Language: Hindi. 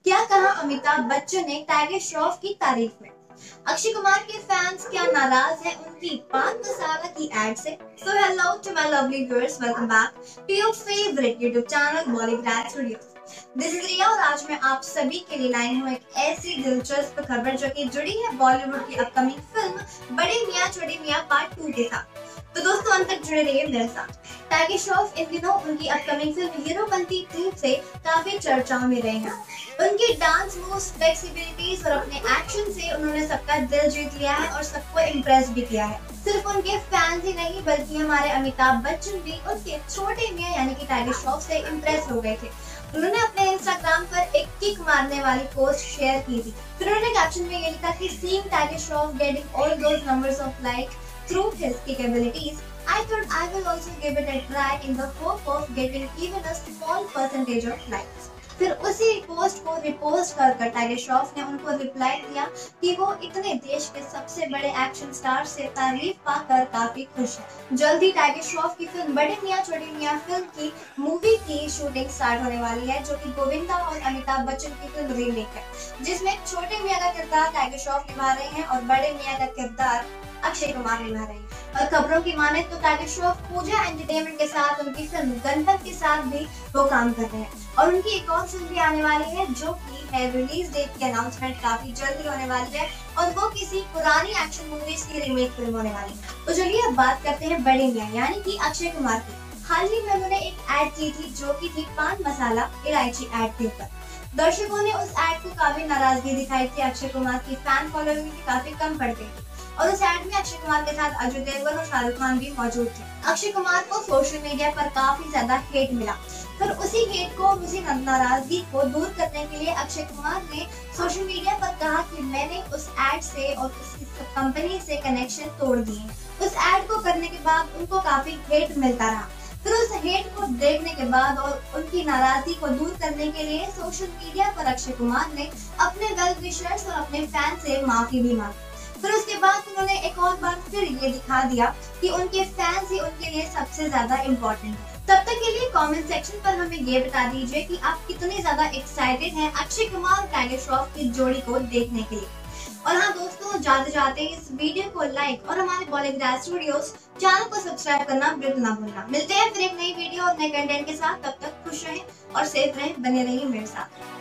क्या कहा अमिताभ बच्चन ने टाइगर श्रॉफ की तारीफ में? अक्षय कुमार के फैंस क्या नाराज हैं उनकी पान मसाला की एड से? So hello to my lovely viewers, welcome back to your favourite YouTube channel Bollywood Studios. This is Riya और आज मैं आप सभी के लिए लाई हूँ एक ऐसी दिलचस्प खबर जो कि जुड़ी है बॉलीवुड की अपकमिंग फिल्म बड़े मियां छोटे मियां पार्ट 2 के साथ। तो दोस्तों अंत तक जुड़े रहिए मेरे साथ। टाइगर श्रॉफ इन दिनों उनकी अपकमिंग फिल्म हीरोपंती 2 से काफी चर्चाओं में रहे हैं। उनकी डांस मूव्स, फ्लेक्सिबिलिटीज और अपने एक्शन से उन्होंने सबका दिल जीत लिया है और सबको इम्प्रेस भी किया है। सिर्फ उनके फैंस ही नहीं बल्कि हमारे अमिताभ बच्चन भी उनके छोटे मियां यानी कि टाइगर श्रॉफ से इम्प्रेस हो गए थे। उन्होंने अपने इंस्टाग्राम पर एक किक मारने वाली पोस्ट शेयर की थी। फिर उन्होंने कैप्शन में ये लिखा कि seeing Tiger Shroff getting all those numbers of like through his capabilities, I thought I will also give it a try in the hope of getting even a small percentage of likes. फिर उसी पोस्ट को रिपोस्ट कर टाइगर श्रॉफ ने उनको रिप्लाई दिया कि वो इतने देश के सबसे बड़े एक्शन स्टार से तारीफ पाकर काफी खुश है। जल्द ही टाइगर श्रॉफ की फिल्म बड़े मियां छोटे मियां फिल्म की मूवी की शूटिंग स्टार्ट होने वाली है, जो कि गोविंदा और अमिताभ बच्चन की फिल्म रीमेक है, जिसमें छोटे मियां का किरदार टाइगर श्रॉफ निभा रहे हैं और बड़े मियां का किरदार अक्षय कुमार निभा रहे हैं। और खबरों की माने तो टाइगर श्रॉफ पूजा एंटरटेनमेंट के साथ उनकी फिल्म गणपत के साथ भी वो काम कर रहे हैं और उनकी एक और फिल्म भी आने वाली है जो कि है रिलीज डेट की अनाउंसमेंट काफी जल्दी होने वाली है और वो किसी पुरानी एक्शन मूवीज की रीमेक फिल्म होने वाली है। तो चलिए अब बात करते हैं बड़े मियां यानी कि अक्षय कुमार की। हाल ही में उन्होंने एक एड की थी जो की थी पान मसाला इलायची एड के ऊपर। दर्शकों ने उस एड को काफी नाराजगी दिखाई थी। अक्षय कुमार की फैन फॉलोइंग काफी कम पड़ गई थी और उस एड में अक्षय कुमार के साथ अजय देवगन और शाहरुख खान भी मौजूद थे। अक्षय कुमार को सोशल मीडिया पर काफी ज्यादा हेट मिला। फिर उसी हेट को, उसी नाराजगी को दूर करने के लिए अक्षय कुमार ने सोशल मीडिया पर कहा कि मैंने उस एड से और उस कंपनी से कनेक्शन तोड़ दिए। उस एड को करने के बाद उनको काफी हेट मिलता रहा। फिर उस हेट को देखने के बाद और उनकी नाराजगी को दूर करने के लिए सोशल मीडिया पर अक्षय कुमार ने अपने वेल विशर्स और अपने फैन से माफी भी मांगी। फिर उसके बाद उन्होंने एक और बार फिर ये दिखा दिया कि उनके फैंस ही उनके लिए सबसे ज्यादा इम्पोर्टेंट है। तब तक के लिए कमेंट सेक्शन पर हमें ये बता दीजिए कि आप कितने ज्यादा एक्साइटेड हैं अक्षय कुमार और टाइगर श्रॉफ की जोड़ी को देखने के लिए। और हाँ दोस्तों, जाते जाते इस वीडियो को लाइक और हमारे बॉलीवुड स्टूडियोज चैनल को सब्सक्राइब करना बिल्कुल ना भूलना। मिलते हैं फिर एक नई वीडियो और नए कंटेंट के साथ। तब तक खुश रहें और सेफ रहें, बने रहिए मेरे साथ।